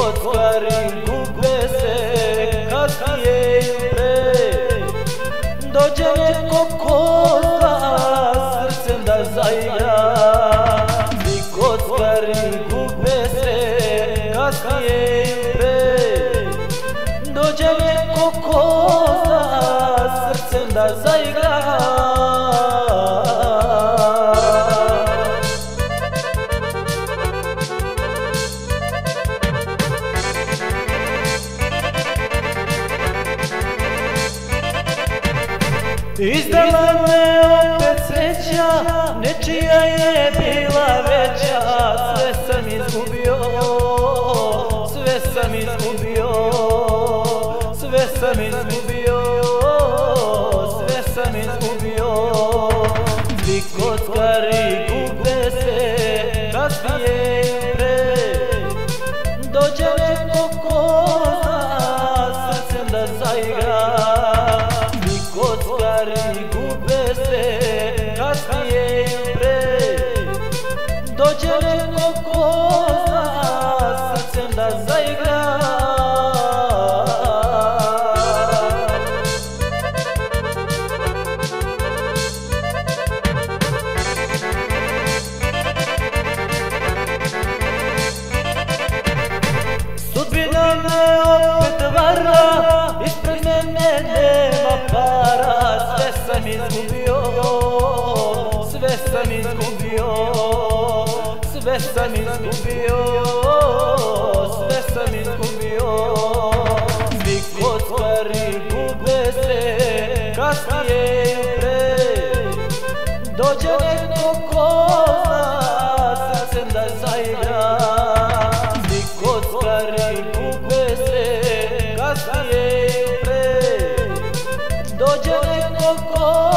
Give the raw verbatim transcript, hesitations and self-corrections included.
kockari gube se kasnije i pre. Dođe neko ko zna srcem da zaigra. Svi kockari gube se kasnije i pre. Dođe neko ko zna srcem da zaigra. Izdala me opet sreća, nečija je bila veća. Sve sam izgubio, sve sam izgubio, sve sam izgubio, sve sam izgubio. Svi kockari gube se kasnije i pre. Dođe neko ko zna srcem da zaigra. Kockari gube se kasnije i pre. Dođe neko ko zna srcem da zaigra. Sudbina me opet vara, ispred mene nema para. Sve sam izgubio, sve sam izgubio, sve sam izgubio, sve sam izgubio. Svi kockari gube se kasnije i pre. Dođe neko ko zna srcem da zaigra. Svi kockari gube se kasnije i pre. Dođe neko ko